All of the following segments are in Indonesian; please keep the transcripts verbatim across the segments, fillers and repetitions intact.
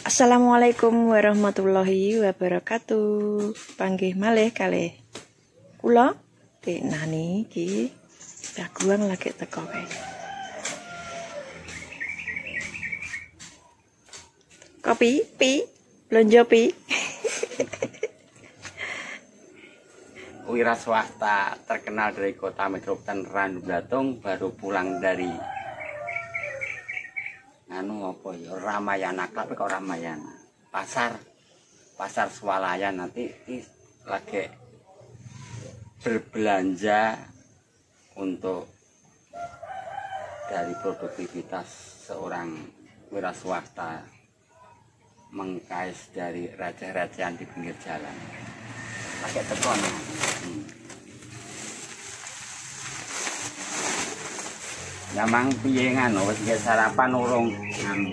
Assalamualaikum warahmatullahi wabarakatuh. Panggih malih kalih kula Dik Nani iki daguang lagi teko kae. Kopi, pi, blonjo pi. Wira swasta terkenal dari kota metropolitan Randu Blatung baru pulang dari anu apa ya Ramayana, tapi kok Ramayana pasar pasar swalayan. Nanti ini lagi berbelanja untuk dari produktivitas seorang wira swasta mengkais dari raja-rajaan di pinggir jalan. Pakai tekon. Hmm. Nyamang piye ngono wis sarapan urung anu.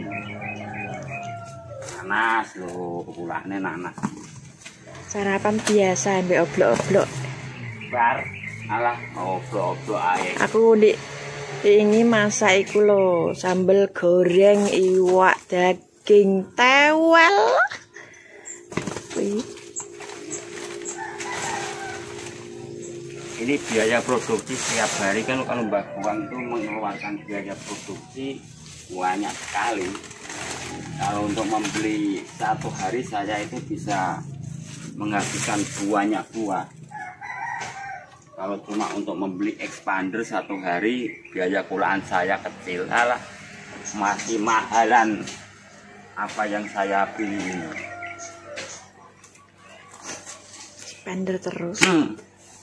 Nanas lho, kulane nanas. Sarapan biasa mbek oblok-oblok. Bar, alah oblok-oblok ae. Aku Dik ini masak iku lho, sambel goreng iwak daging tewel. Wih. Ini biaya produksi setiap hari kan kalau Mbak Buang itu mengeluarkan biaya produksi banyak sekali. Kalau untuk membeli satu hari saya itu bisa menghabiskan banyak buah. Kalau cuma untuk membeli expander satu hari biaya kulaan saya kecil. Alah, masih mahalan apa yang saya pilih ini. Expander terus. Hmm.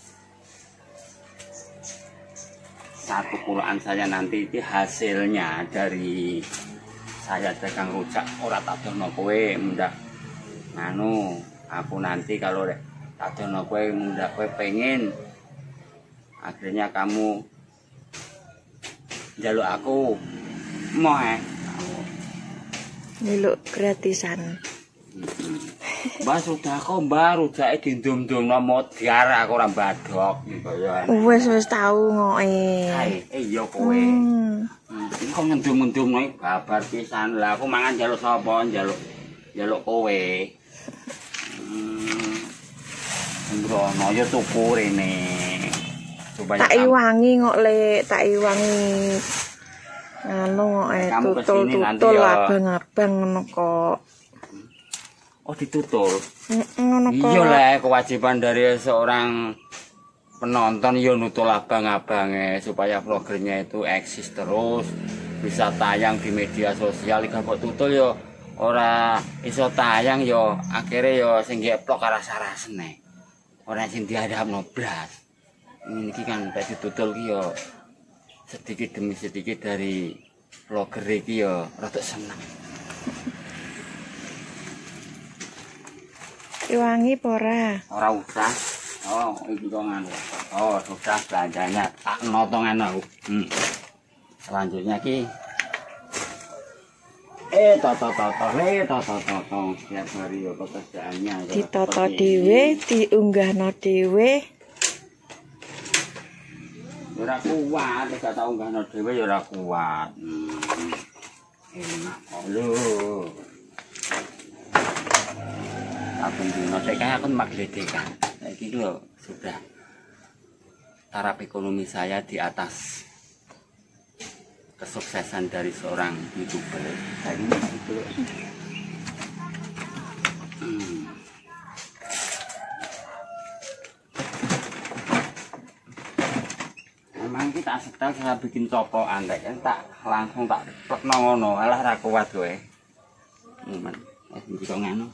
Satu kulaan saya nanti itu hasilnya dari saya dagang rujak ora tak dono kowe mundak nganu aku nanti kalau tak dono kowe mundak kowe pengen akhirnya kamu njaluk aku mau eh njaluk gratisan. Mbak sudah kok mbak rujake dindum-dum nomor diarah aku ora badhok ya. Wes wis tau ngoke. Hai, eh iya kowe. Hmm. Iki kok ngendum-endum noe babar pisan. Lah aku mangan njaluk sapa? Njaluk njaluk kowe. Hmm. Sembrono ya tuku rene. Supaya tak iwangi kok Lek, tak iwangi. Anu ngoke tutul-tutul abang-abang ngono kok. Oh ditutul. Ngono kok. Iya lah kewajiban dari seorang penonton ya nutul abang-abange supaya vlogernya itu eksis terus bisa tayang di media sosial. Iki kok tutul ya ora iso tayang ya akhirnya ya sing ngeplok rasa-rasane. Ora sing diadapno blas. Ini kan tadi ditutul ki ya sedikit demi sedikit dari vlogger iki ya rada seneng. Iwangi pora. Ora usah. Oh, iki kok nganu. Oh, sudah belanjanya tak notongan aku. Hmm. Selanjutnya ki eh toto toto le toto toto setiap hari yo pekerjaannya. Ditoto dhewe, diunggahno dhewe. Ora kuat, gak tau unggahno dhewe ya ora kuat. Hmm. Enak kok lho. Aku dino saya aku magledekan. Saiki lho sudah taraf ekonomi saya di atas kesuksesan dari seorang YouTuber. Saiki gitu. Hmm. Memang kita setel saya bikin copokan kan tak langsung tak plekno ngono. Alah ra kuat kowe. Men eh iki kok ngono.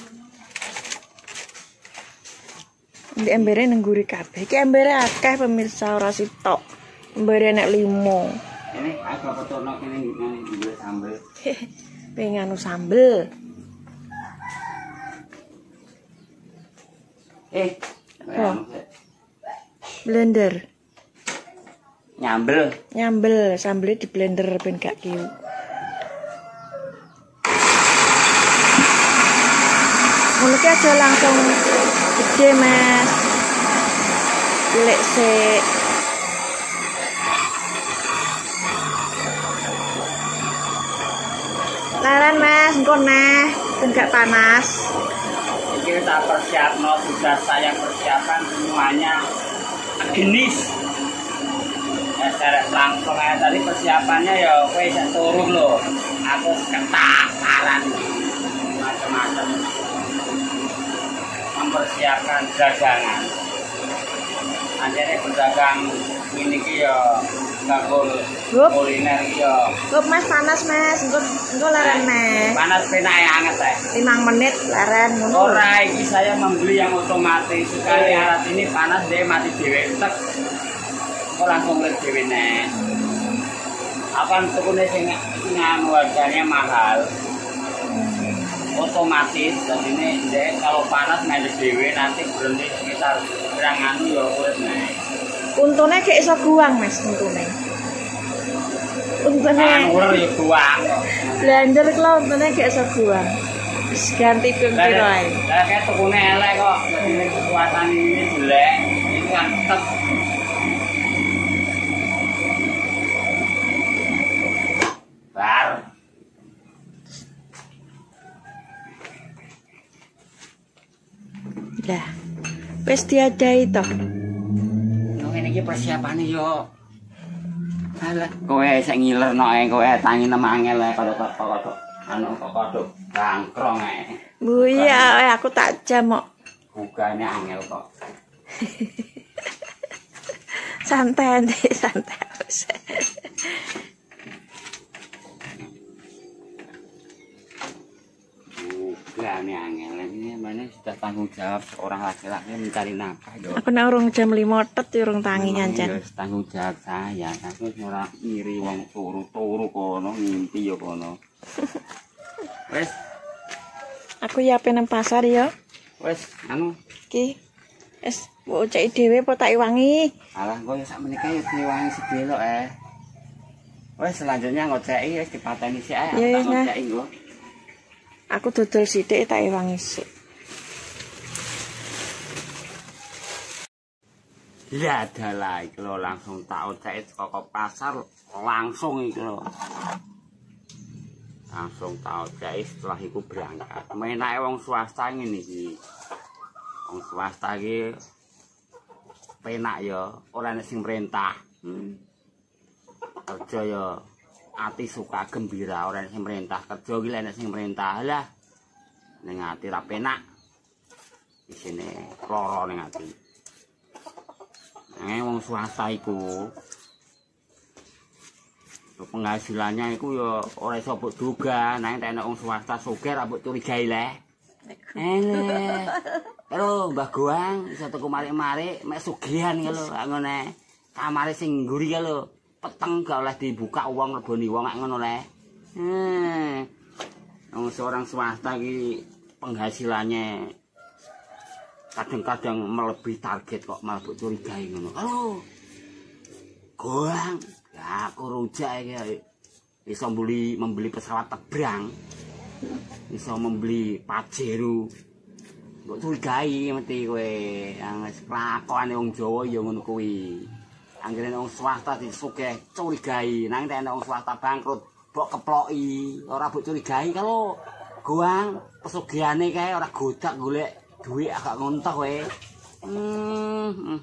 Di embere nengguri kabeh. Iki embere akeh pemirsa ora sitok. Embere nek limo. Ini agak petokno kene ngene sambel. Pengen anu sambel. Eh, oh. Blender. Nyambel. Nyambel, sambelnya di blender ben gak kiu. Ngono ki aja langsung gede Mas. Lek sik. Laran Mas, engko nah. Enggak panas. Ini kita persiapkan, sudah saya persiapkan semuanya jenis. Ya secara langsung aja tadi persiapannya ya kowe sak turun loh. Aku ketaparan macam-macam. Mempersiapkan dagangan. Akhirnya berdagang ini ki ya bakul kuliner ki ya. Gup Mas panas Mas, engko engko leren Mas. Panas penake anget teh. lima menit leren ngono. Ora iki saya membeli yang otomatis. Sekali alat ini panas dia mati dhewe tek. Kok langsung lihat dhewe nek. Akan tukune sing nganu harganya mahal. Otomatis dan ini deh kalau panas main dewe nanti berhenti sekitar berang anu ya kulit nih. Untune kayak iso guang Mas untune. Untune. Anu ya guang. Blender klo untune kayak iso guang. Wis ganti ping piro ae. Lah kayak tukune elek kok. Ini kekuatan ini jelek. Ini kan tek. Bar. Lah, wis diadai toh. Yo ngene iki persiapane yo. Alah, kowe sing ngilerno ae kowe tangi nemangel ae kodok-kodok. Anu kodok bangkrong ae. Bu iya, aku tak jam kok. Bukane angel kok. Santai nih, santai. Bukane angel ini mana sudah tanggung jawab seorang laki-laki mencari nafkah yo. Aku nek urung jam lima tet urung tangi nyancen. Tanggung jawab saya, aku ora ngiri wong turu-turu kono ngimpi yo kono. Wes, aku yape nang pasar ya. wes anu Ki. Wis mbok ceki dhewe apa tak iwangi? alah engko ya sak menika ya diwangi sedelok eh. Wes selanjutnya ngoceki wis dipateni sik ae, Ya, tak wis, nah. ngoceki nggo. Aku dodol sithik tak iwangi sik. Ya adalah iki lho langsung tak oceki saka pasar langsung iki lho. Langsung tak oceki setelah iku berangkat. Menake wong swasta ngene iki. Wong swasta iki penak ya, ora nek sing merintah. Hmm. Kerja ya ati suka gembira, ora nek sing merintah. Kerja iki nek sing merintah lah. Ning ati ra penak. Isine lara ning ati. Nek wong swasta iku penghasilannya iku ya ora iso mbok duga, nang nek wong swasta sugih ra mbok curigai leh. Eleh. Halo Mbah Goang, iso tuku marik-marik mek sugihan ya lho, ngene. Kamare sing ngguri ya lho, peteng gak oleh dibuka wong leboni wong nek ngono le. Hmm. Wong seorang swasta iki penghasilannya kadang-kadang melebihi target kok malah mbok curigai ngono. Halo. Goang, ya aku rujak iki iso mbeli membeli pesawat terbang. Iso membeli Pajero. Mbok curigai mesti kowe. Wis kelakone wong Jawa ya ngono kuwi. Anggere wong swasta disugih curigai, nang nek wong swasta bangkrut mbok keploki, ora mbok curigai kalau Goang pesugihane kae ora godak golek duit agak ngontok kowe. Hmm.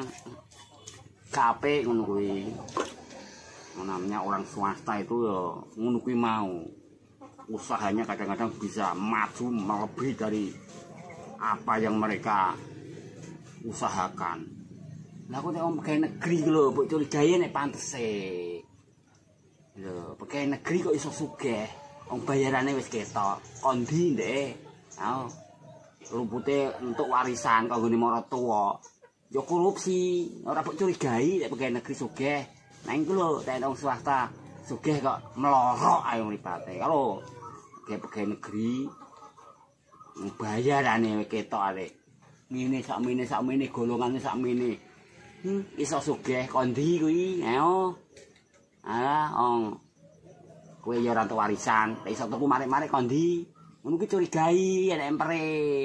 Capek ngono kuwi. Namanya orang swasta itu ya ngono kuwi mau. Usahanya kadang-kadang bisa maju melebihi dari apa yang mereka usahakan. Lah aku nek wong pegawai negeri lho, mbok curigai nek pantese. Lho, pegawai negeri kok iso sugih. Wong bayarane wis ketok. Kondi ndek. Ayo. Rumpute untuk warisan kanggo marang tuwa. Ya korupsi, ora mbok curigai nek pegawai negeri sugih. Nang iku lho, nek wong swasta sugih kok melorok ayo mripate. Kalau pegawai negeri bayarane ketok arek. Ngene sakmene sakmene golongane sakmene. Hmm, iso sugih kondi kuwi. Ayo. Alah, ong. Kowe ya ora entuk warisan, iso tuku marik-marik kondi. Ngono kuwi curigai arek empere.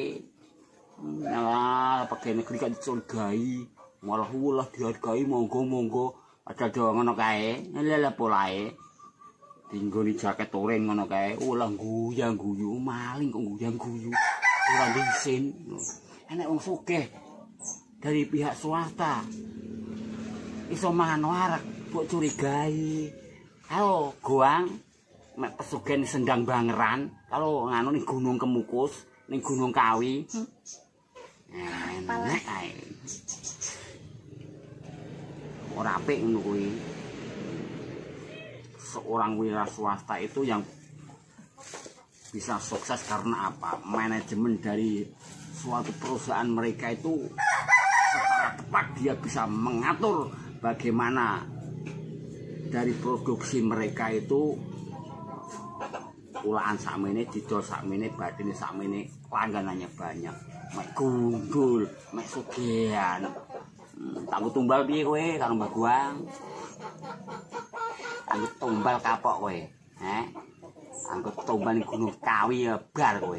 Nah, pegawai negeri kan dicurigai, malah ulah dihargai monggo-monggo. Ada do ngono kae. Lha polae. Dinggoni jaket oren ngono kae, ulah guyang guyu maling kok guyang guyu. Ora disin. Enek wong sugih dari pihak swasta. Iso mano arek mbok curigai. Halo, goang mek pesugihan Sendang Bangeran, kalau nganu ning Gunung Kemukus, ning Gunung Kawi. Hmm. Enek ae. Ora apik ngono kuwi. Seorang wira swasta itu yang bisa sukses karena apa? Manajemen dari suatu perusahaan mereka itu secara tepat dia bisa mengatur bagaimana dari produksi mereka itu ulaan sakmene, didol sakmene, badine sakmene, langganannya banyak. Mek gundul, mek sugihan. Hmm, tak tumbal piye kowe karo Mbah Guang? Aku tumbal kapok kowe, eh? Aku tumbal ning Gunung Kawi ya bar kowe.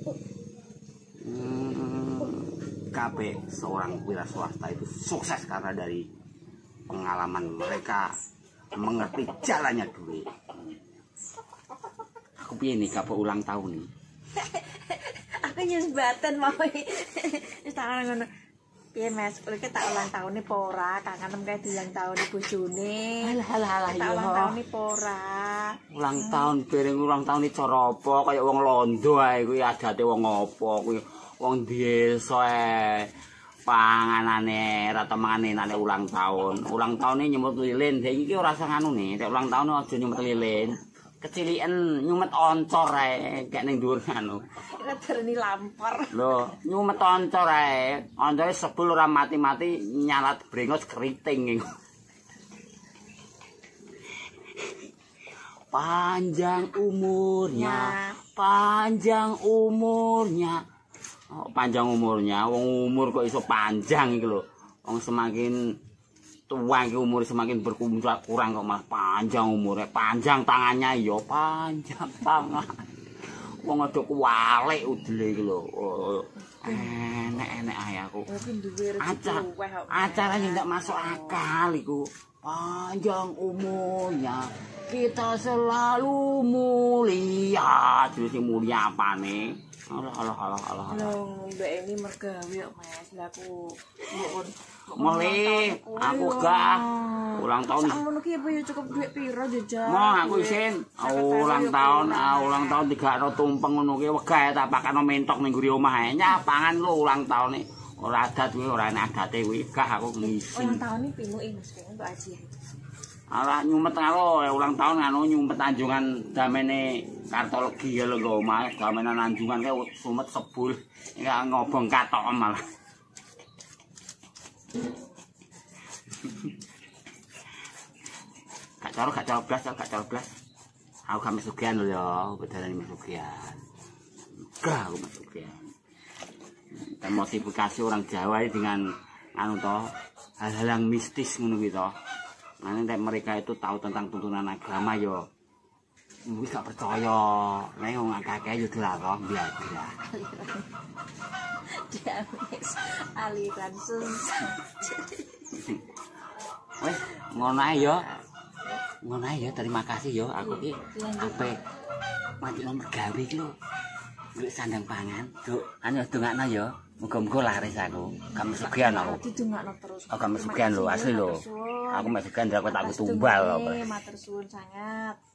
Hmm, kabeh seorang wira swasta itu sukses karena dari pengalaman mereka mengerti jalannya duit. Aku piye nih kapok ulang tahun nih? Aku nyesbatan mau. Wis tak ngono. Piye Mas, iki tak ulang tahun nih pora, kangen kae ulang tahun bojone. Alah alah alah ya. Ulang tahun nih pora. Ulang tahun bareng ulang tahun iki cara apa? Kaya wong londo ae kuwi adate wong apa kuwi. Wong desa ae. Panganane rata mangane nek ulang tahun. Ulang tahun nyemut lilin. Saiki iki ora usah nganu nih, nek ulang tahun aja nyemut lilin. Keciliken nyumet oncor ae kek ning dhuwur anu. Ora dereni lampor. Lho, nyumet oncor ae. Oncore sebul ora mati-mati nyalat brengos keriting. Panjang umurnya, panjang umurnya. Oh, panjang umurnya, wong umur kok iso panjang iki lho. Wong semakin tua iki umur semakin berkurang kurang kok malah panjang umurnya, panjang tangannya ya panjang tangan. Wong ada kuwalik udele iki lho. Enek-enek ae aku. Acara acara yang ndak masuk akal iku. Panjang umurnya, kita selalu mulia. Terus mulia apane? Alah alah alah alah. Loh, Mbak Eni mergawe kok Mas. Lah aku nyuwun. Mulih, aku gak ulang tahun. Sakmono ki apa ya cukup duit piro jajal? Mau aku isin ulang tahun, ulang tahun digakno tumpeng ngono ki wegah tak pakano mentok ning nguri omah ae. Nyapangan lho ulang tahun iki. Ora adat kuwi, ora enak adate kuwi. Gak aku ngisi. Ulang tahun iki pinuki Mas untuk aji. Ala nyumet karo ulang tahun anu nyumet Tanjungan damene Kartologi ya lho omah, damenan Tanjungan kae sumet sebul. Iki ngobong katok malah. Gak coro, gak coro blas, gak coro blas. Aku gak mesugihan lho ya, bedaran mesugihan. Gak aku mesugihan. Dan modifikasi orang Jawa dengan anu toh, hal-hal yang mistis ngono gitu. Nanti mereka itu tahu tentang tuntunan agama yo. Mungkin gak percaya. Nek wong akeh yo dilarang biasa. Diamis aliran susah. Wes, ngono ae yo. Ngono ae yo, terima kasih yo. Aku ki ape mati nomor gawe iki lho. Golek sandang pangan, Duk. Anu dongakno yo. Muga-muga laris aku. Gak mesugihan aku. Didongakno terus. Aku gak mesugihan lho, asli lho. Aku mesugihan aku tak tumbal lho. Matur suwun sangat.